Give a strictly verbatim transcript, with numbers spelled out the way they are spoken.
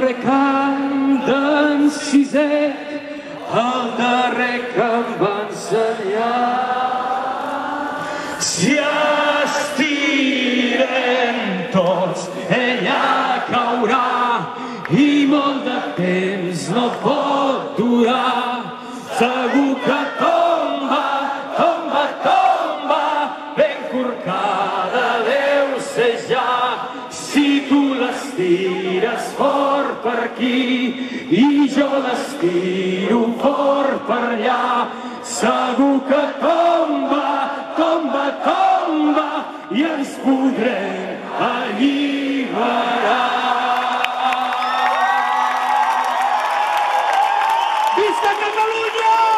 darrer cant d'en Siset, el darrer que em va ensenyar. Si estirem tots, ella caurà i molt de temps no pot durar. Segur que tomba, tomba, tomba, ben corcada deu ser ja. Si tu l'estires fort per aquí i jo l'estiro fort per allà, segur que tomba, tomba, tomba i ens podrem alliberar. Visca Catalunya!